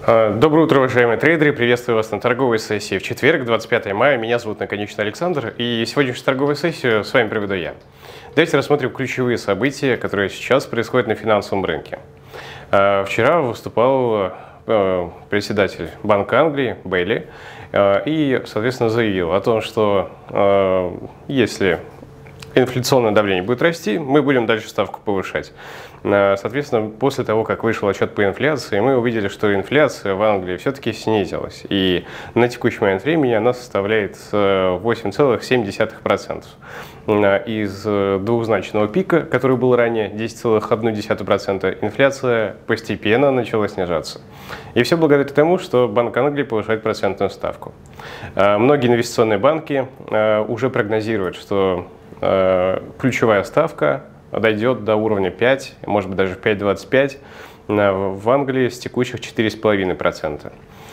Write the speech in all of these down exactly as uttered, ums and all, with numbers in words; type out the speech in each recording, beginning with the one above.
Доброе утро, уважаемые трейдеры! Приветствую вас на торговой сессии в четверг, двадцать пятое мая. Меня зовут Наконечный Александр, и сегодняшнюю торговую сессию с вами проведу я. Давайте рассмотрим ключевые события, которые сейчас происходят на финансовом рынке. Вчера выступал председатель Банка Англии Бейли и, соответственно, заявил о том, что если инфляционное давление будет расти, мы будем дальше ставку повышать. Соответственно, после того, как вышел отчет по инфляции, мы увидели, что инфляция в Англии все-таки снизилась. И на текущий момент времени она составляет восемь целых семь десятых процента. Из двухзначного пика, который был ранее десять целых одна десятая процента, инфляция постепенно начала снижаться. И все благодаря тому, что Банк Англии повышает процентную ставку. Многие инвестиционные банки уже прогнозируют, что ключевая ставка дойдет до уровня пять, может быть даже пять целых двадцать пять в Англии с текущих четыре целых пять десятых процента.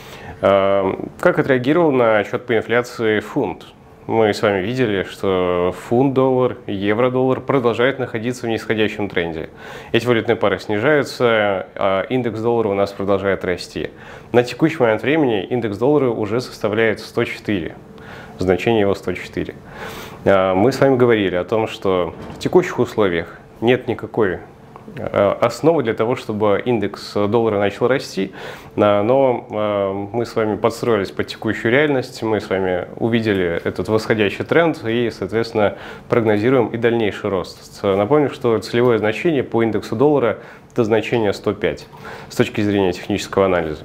Как отреагировал на отчет по инфляции фунт? Мы с вами видели, что фунт-доллар, евро-доллар продолжают находиться в нисходящем тренде. Эти валютные пары снижаются, а индекс доллара у нас продолжает расти. На текущий момент времени индекс доллара уже составляет сто четыре. Значение его сто четыре. Мы с вами говорили о том, что в текущих условиях нет никакой основы для того, чтобы индекс доллара начал расти, но мы с вами подстроились под текущую реальность, мы с вами увидели этот восходящий тренд и, соответственно, прогнозируем и дальнейший рост. Напомню, что целевое значение по индексу доллара – это значение сто пять с точки зрения технического анализа.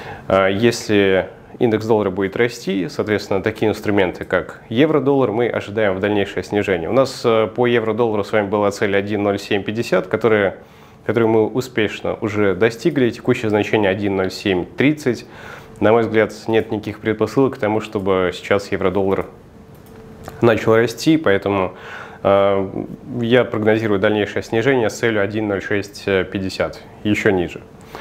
Если индекс доллара будет расти, соответственно, такие инструменты, как евро-доллар, мы ожидаем в дальнейшее снижение. У нас по евро-доллару с вами была цель один целых ноль семь пятьдесят, которую, которую мы успешно уже достигли. Текущее значение один целых ноль семь тридцать. На мой взгляд, нет никаких предпосылок к тому, чтобы сейчас евро-доллар начал расти, поэтому э, я прогнозирую дальнейшее снижение с целью один целых ноль шесть пятьдесят, еще ниже.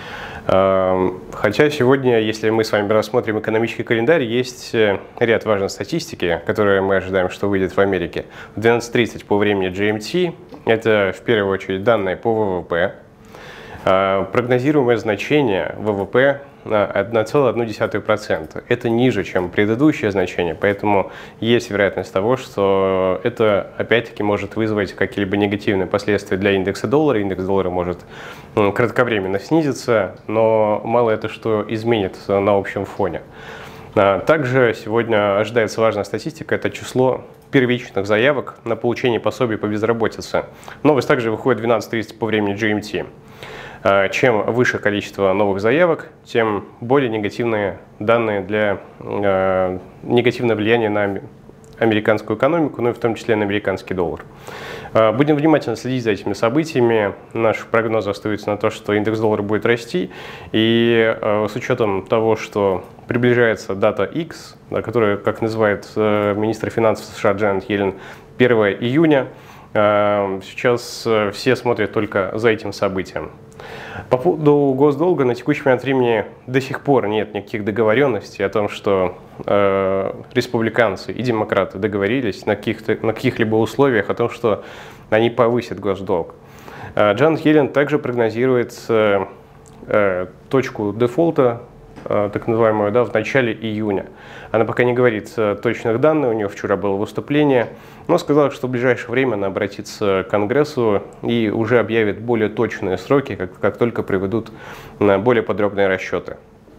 Хотя сегодня, если мы с вами рассмотрим экономический календарь, есть ряд важной статистики, которые мы ожидаем, что выйдет в Америке. В двенадцать тридцать по времени джи эм ти, это в первую очередь данные по вэ вэ пэ. Прогнозируемое значение вэ вэ пэ одна целая одна десятая процента. Это ниже, чем предыдущее значение, поэтому есть вероятность того, что это опять-таки может вызвать какие-либо негативные последствия для индекса доллара. Индекс доллара может кратковременно снизиться, но мало это что изменит на общем фоне. Также сегодня ожидается важная статистика, это число первичных заявок на получение пособий по безработице. Новость также выходит в двенадцать тридцать по времени джи эм ти. Чем выше количество новых заявок, тем более негативные данные для э, негативное влияние на американскую экономику, ну и в том числе на американский доллар. Будем внимательно следить за этими событиями. Наш прогноз остается на то, что индекс доллара будет расти. И э, с учетом того, что приближается дата X, которая, как называет э, министр финансов США Джанет Йеллен, первого июня, э, сейчас э, все смотрят только за этим событием. По поводу госдолга на текущий момент времени до сих пор нет никаких договоренностей о том, что э, республиканцы и демократы договорились на каких-то, на каких-либо условиях о том, что они повысят госдолг. Э, Джанет Йеллен также прогнозирует э, э, точку дефолта, э, так называемую, да, в начале июня. Она пока не говорит э, точных данных, у нее вчера было выступление, но сказала, что в ближайшее время она обратится к Конгрессу и уже объявит более точные сроки, как, как только приведут более подробные расчеты.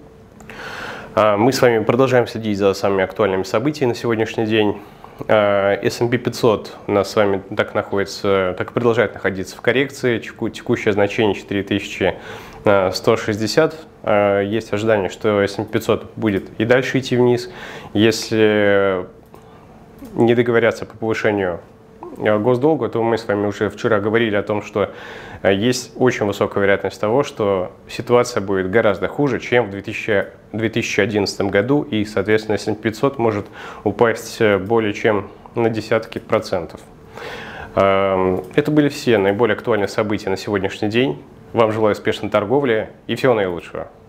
Мы с вами продолжаем следить за самыми актуальными событиями на сегодняшний день. эс энд пи пятьсот у нас с вами так находится, так и продолжает находиться в коррекции. Текущее значение четыре тысячи сто шестьдесят. Есть ожидание, что эс энд пи пятьсот будет и дальше идти вниз. Если не договорятся по повышению госдолга, то мы с вами уже вчера говорили о том, что есть очень высокая вероятность того, что ситуация будет гораздо хуже, чем в две тысячи одиннадцатом году, и, соответственно, эс энд пи пятьсот может упасть более чем на десятки процентов. Это были все наиболее актуальные события на сегодняшний день. Вам желаю успешной торговли и всего наилучшего.